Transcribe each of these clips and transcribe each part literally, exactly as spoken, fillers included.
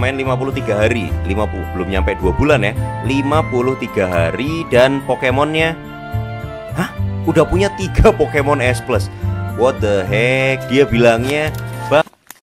main lima puluh tiga hari, lima puluh, belum nyampe dua bulan ya, lima puluh tiga hari. Dan Pokemonnya, hah? Udah punya tiga Pokemon S Plus. What the heck? Dia bilangnya bang.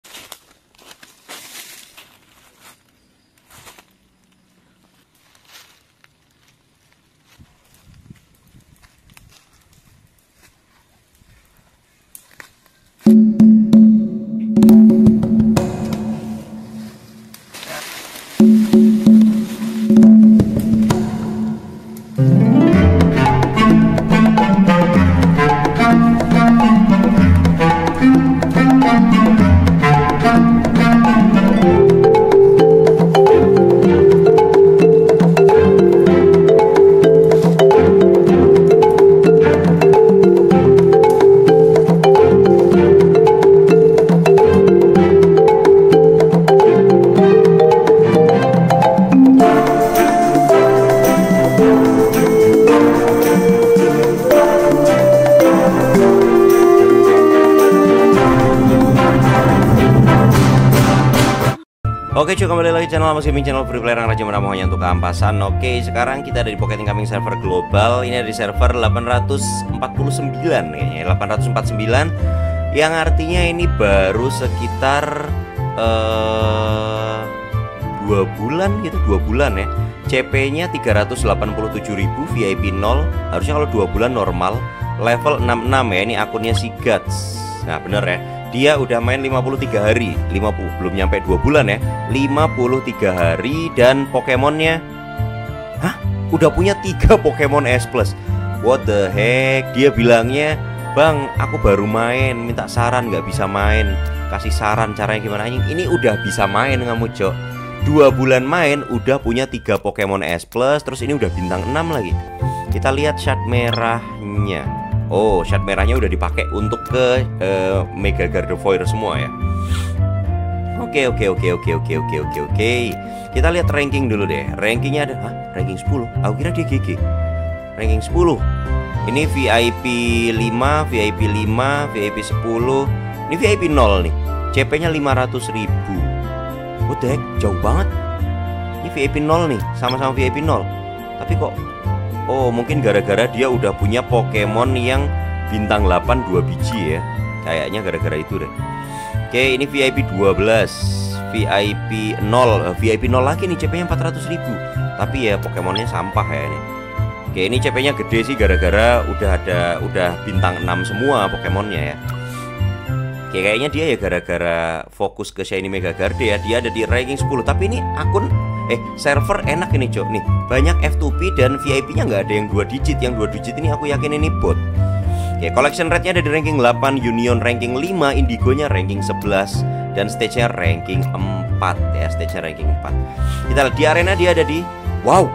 Oke cuy, kembali lagi channel Mas Gaming, channel free player yang rajin menambah hanya untuk keampasan. Oke, sekarang kita ada di Pocket Incoming server global. Ini ada di server delapan ratus empat puluh sembilan kayaknya, delapan ratus empat puluh sembilan. Yang artinya ini baru sekitar uh, dua bulan gitu, dua bulan ya. C P-nya tiga ratus delapan puluh tujuh ribu, V I P nol. Harusnya kalau dua bulan normal. Level enam puluh enam ya, ini akunnya si Guts. Nah bener ya, dia udah main lima puluh tiga hari, lima puluh, belum nyampe dua bulan ya, lima puluh tiga hari. Dan Pokemonnya, hah? Udah punya tiga Pokemon S Plus. What the heck? Dia bilangnya, bang, aku baru main, minta saran, nggak bisa main. Kasih saran caranya gimana. Ini udah bisa main kamu Cok. Dua bulan main udah punya tiga Pokemon S Plus. Terus ini udah bintang enam lagi. Kita lihat shard merahnya. Oh, shard merahnya udah dipakai untuk ke uh, Mega Gardevoir semua ya. Oke oke oke oke oke oke oke oke. Kita lihat ranking dulu deh. Rankingnya ada, hah? Ranking sepuluh. Aku kira dia G G. Ranking sepuluh. Ini V I P lima, V I P lima, V I P sepuluh. Ini V I P nol nih. C P-nya lima ratus ribu. What the heck? Jauh banget. Ini V I P nol nih, sama-sama V I P nol. Tapi kok, oh mungkin gara-gara dia udah punya Pokemon yang bintang delapan dua biji ya. Kayaknya gara-gara itu deh. Oke, ini V I P dua belas, V I P nol, V I P nol lagi nih, C P-nya empat ratus ribu. Tapi ya Pokemonnya sampah ya ini. Oke, ini C P-nya gede sih gara-gara udah ada, udah bintang enam semua Pokemonnya ya. Oke, kayaknya dia ya gara-gara fokus ke Shiny Mega Garde ya. Dia ada di ranking sepuluh. Tapi ini akun, eh server enak ini Cok. Nih banyak F dua P dan V I P-nya nggak ada yang dua digit. Yang dua digit ini aku yakin ini bot. Oke, collection rate-nya ada di ranking delapan, Union ranking lima, Indigo-nya ranking sebelas, dan stage-nya ranking empat ya. Stage-nya ranking empat. Kita lihat di arena dia ada di, wow,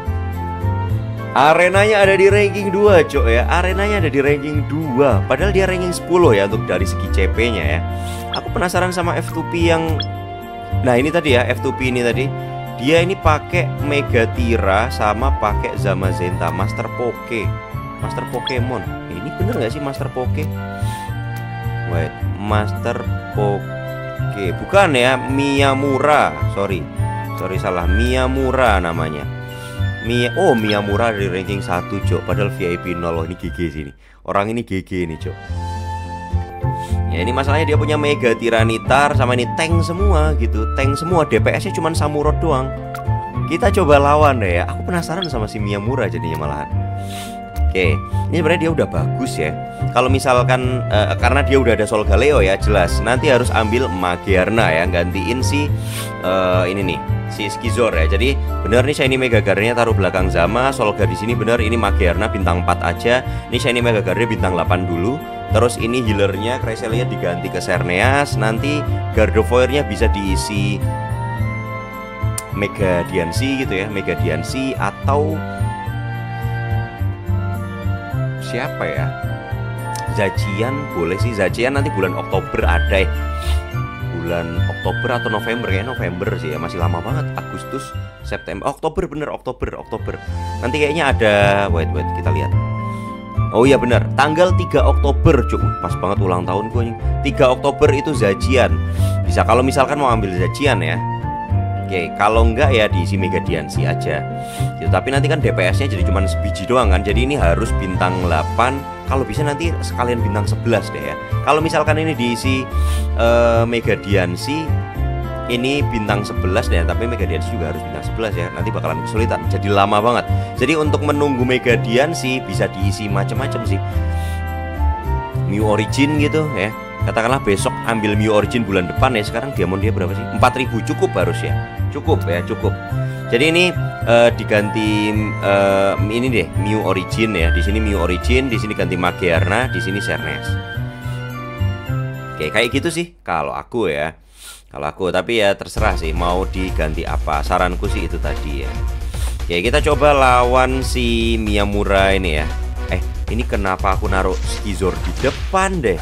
arenanya ada di ranking dua Cok ya. Arenanya ada di ranking dua. Padahal dia ranking sepuluh ya untuk dari segi C P-nya ya. Aku penasaran sama F dua P yang, nah ini tadi ya, F dua P ini tadi. Dia ini pakai Megatira sama pakai Zamazenta, Master Poke, Master Pokemon. Eh, ini bener nggak sih Master Poke? Wait, Master Poke, bukan ya, Miyamura. Sorry, sorry salah, Miyamura namanya. Mia, oh Miyamura dari ranking satu Cok. Padahal V I P nol. Ini G G sini. Orang ini G G nih Cok. Ya ini masalahnya dia punya Mega Tiranitar sama ini tank semua gitu. Tank semua, D P S-nya cuma Samurott doang. Kita coba lawan deh ya. Aku penasaran sama si Miyamura jadinya malahan. Oke, ini sebenarnya dia udah bagus ya. Kalau misalkan uh, karena dia udah ada Solgaleo ya, jelas nanti harus ambil Magiarna ya, gantiin si uh, ini nih, si Skizor ya. Jadi bener nih Shiny Mega Garde-nya taruh belakang Zama, Solga di sini bener, ini Magiarna bintang empat aja. Ini Shiny Mega Garde bintang delapan dulu. Terus ini healernya Cresselia diganti ke Xerneas. Nanti Gardevoir-nya bisa diisi Mega Diancie gitu ya, Mega Diancie atau siapa ya? Zacian boleh sih, Zacian nanti bulan Oktober ada ya. Bulan Oktober atau November, kayaknya November sih ya, masih lama banget. Agustus, September, Oktober bener, Oktober, Oktober. Nanti kayaknya ada, wait wait kita lihat. Oh iya bener, tanggal tiga Oktober, cuk, pas banget ulang tahun gue. tiga Oktober itu Zacian. Bisa kalau misalkan mau ambil Zacian ya. Oke, kalau enggak ya diisi Mega Diansi aja gitu. Tapi nanti kan D P S-nya jadi cuma sebiji doang kan. Jadi ini harus bintang delapan. Kalau bisa nanti sekalian bintang sebelas deh ya. Kalau misalkan ini diisi uh, Mega Diansi, ini bintang sebelas deh. Tapi Mega Diansi juga harus bintang sebelas ya. Nanti bakalan kesulitan, jadi lama banget. Jadi untuk menunggu Mega Diansi bisa diisi macam-macam sih. Mew Origin gitu ya. Katakanlah besok ambil Mew Origin bulan depan ya. Sekarang diamond dia berapa sih? empat ribu cukup harus ya. Cukup ya, cukup. Jadi ini uh, diganti uh, ini deh Mew Origin ya. Di sini Mew Origin, di sini ganti Magearna, di sini Sernes. Oke, kayak gitu sih kalau aku ya. Kalau aku, tapi ya terserah sih mau diganti apa. Saranku sih itu tadi ya. Oke, kita coba lawan si Miyamura ini ya. Eh, ini kenapa aku naruh Skizor di depan deh?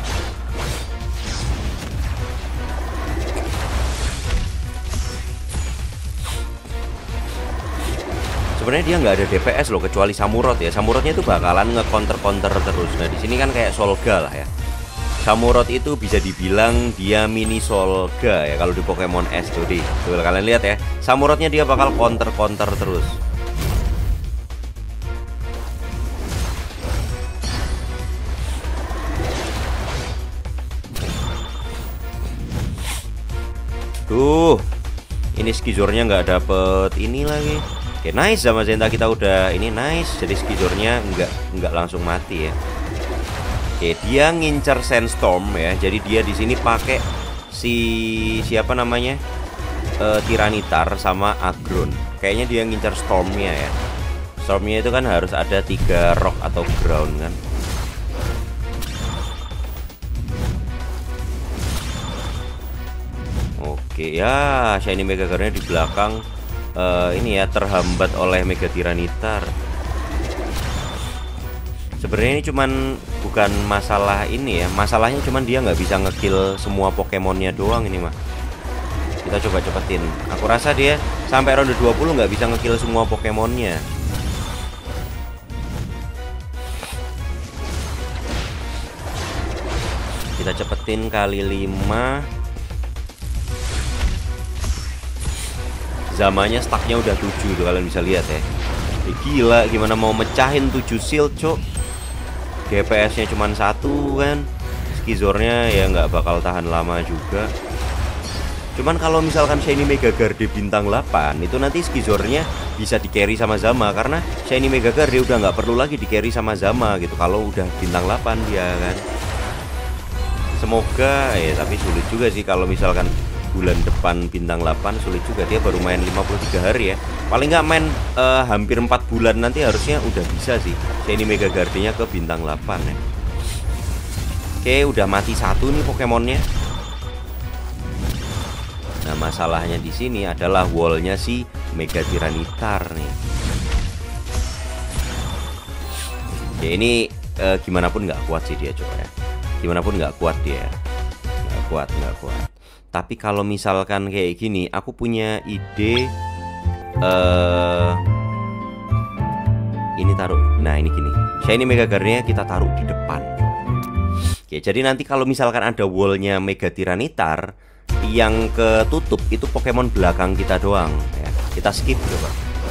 Sebenarnya dia nggak ada D P S loh, kecuali Samurott ya. Samurotnya itu bakalan nge-counter-counter terus. Nah di sini kan kayak Solga lah ya. Samurott itu bisa dibilang dia mini Solga ya kalau di Pokemon S tuh di. Tuh kalian lihat ya. Samurottnya dia bakal counter-counter terus. Tuh, ini Skizornya nggak dapet ini lagi. Oke, nice, sama Zenta kita udah ini nice. Jadi Skizornya nggak nggak langsung mati ya. Oke, dia ngincer Sandstorm ya. Jadi dia di sini pakai si siapa namanya uh, Tiranitar sama Aggron. Kayaknya dia ngincer Stormnya ya. Stormnya itu kan harus ada tiga rock atau ground kan. Oke ya, Shiny Megagarnya di belakang. Uh, ini ya terhambat oleh Mega Tiranitar. Sebenarnya ini cuman bukan masalah ini ya, masalahnya cuman dia nggak bisa ngekill semua Pokemonnya doang ini mah. Kita coba cepetin. Aku rasa dia sampai ronde dua puluh nggak bisa ngekill semua Pokemonnya. Kita cepetin kali lima. Zamannya stacknya udah tujuh tuh, kalian bisa lihat ya. Eh, gila, gimana mau mecahin tujuh shield cok. G P S-nya cuma satu kan. Skizornya ya nggak bakal tahan lama juga. Cuman kalau misalkan Shiny Megagarde bintang delapan, itu nanti Skizornya bisa di carry sama Zama. Karena Shiny Megagarde udah nggak perlu lagi di carry sama Zama gitu kalau udah bintang delapan dia kan. Semoga ya, tapi sulit juga sih kalau misalkan bulan depan bintang delapan, sulit juga. Dia baru main lima puluh tiga hari ya. Paling nggak main uh, hampir empat bulan nanti harusnya udah bisa sih Shiny Megagarde-nya ke bintang delapan ya. Oke, udah mati satu nih Pokemonnya. Nah, masalahnya di sini adalah wallnya si Mega Tiranitar nih. Oke, ini uh, gimana pun nggak kuat sih dia coba ya. Gimana pun nggak kuat dia. Nggak kuat, nggak kuat. Tapi kalau misalkan kayak gini, aku punya ide. Uh, ini taruh. Nah ini gini. Shiny Megagarde-nya kita taruh di depan. Oke, jadi nanti kalau misalkan ada wallnya Mega Tiranitar, yang ketutup itu Pokemon belakang kita doang. Ya, kita skip coba.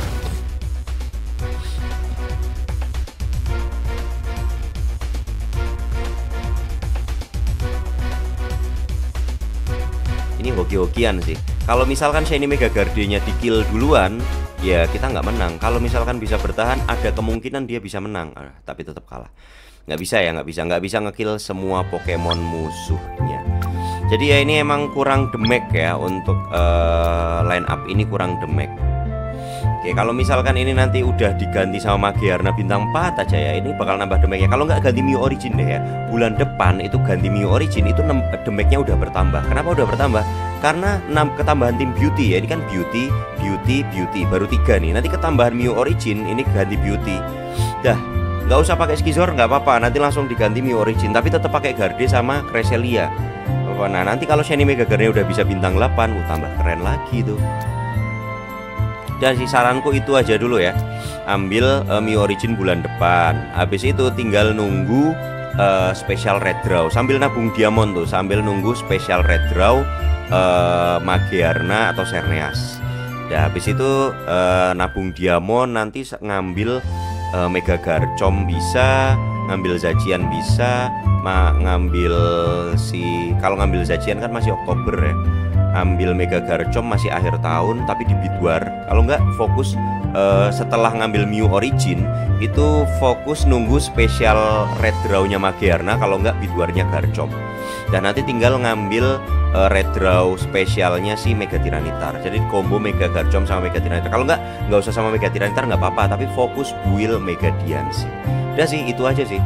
Ini hoki-hokian sih. Kalau misalkan Shiny Megagarde-nya di-kill duluan, ya kita nggak menang. Kalau misalkan bisa bertahan, ada kemungkinan dia bisa menang. Ah, tapi tetap kalah. Nggak bisa ya, nggak bisa. Nggak bisa nge-kill semua Pokemon musuhnya. Jadi ya ini emang kurang damage ya. Untuk uh, line up ini kurang damage. Oke, kalau misalkan ini nanti udah diganti sama Magearna bintang empat aja ya, ini bakal nambah damage-nya. Kalau nggak ganti Mew Origin deh ya, bulan depan itu ganti Mew Origin, itu damage-nya udah bertambah. Kenapa udah bertambah? Karena enam ketambahan tim Beauty ya. Ini kan Beauty, Beauty, Beauty, baru tiga nih. Nanti ketambahan Mew Origin, ini ganti Beauty. Dah, nggak usah pakai Skizor, nggak apa-apa. Nanti langsung diganti Mew Origin, tapi tetap pakai Garde sama Cresselia. Nah, nanti kalau Shiny Megagarde udah bisa bintang delapan, uh, tambah keren lagi tuh. Dan si saranku itu aja dulu ya. Ambil uh, Mew Origin bulan depan. Habis itu tinggal nunggu uh, special red draw. Sambil nabung diamond tuh, sambil nunggu special red draw uh, Magearna atau Serneas. Nah habis itu uh, nabung diamond, nanti ngambil uh, Mega Garchomp bisa, ngambil Zacian bisa, ma ngambil si kalau ngambil Zacian kan masih Oktober ya. Ambil Mega Garchomp masih akhir tahun tapi di Bidwar. Kalau nggak fokus uh, setelah ngambil Mew Origin itu fokus nunggu spesial Red Draw-nya Magearna, kalau nggak Bidwarnya Garchomp. Dan nanti tinggal ngambil uh, Red Draw spesialnya si Mega Tiranitar. Jadi combo Mega Garchomp sama Mega Tiranitar. Kalau nggak nggak usah sama Mega Tiranitar nggak apa-apa, tapi fokus build Mega Diancie. Udah sih itu aja sih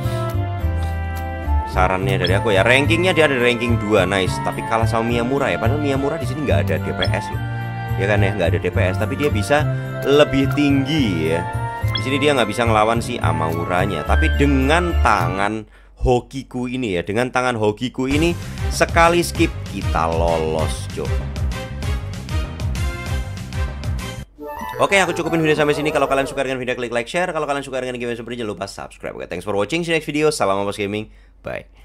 sarannya dari aku ya. Rankingnya dia ada ranking dua, nice. Tapi kalah sama Miyamura ya. Padahal Miyamura di sini nggak ada D P S loh. Ya kan ya, nggak ada D P S. Tapi dia bisa lebih tinggi ya. Di sini dia nggak bisa ngelawan si Amauranya. Tapi dengan tangan Hokiku ini ya, dengan tangan Hokiku ini sekali skip kita lolos, Jo. Oke, aku cukupin video sampai sini. Kalau kalian suka dengan video, klik like, share. Kalau kalian suka dengan game seperti ini, jangan lupa subscribe. Oke, thanks for watching. See you next video. Salam Ambos Gaming. Bye.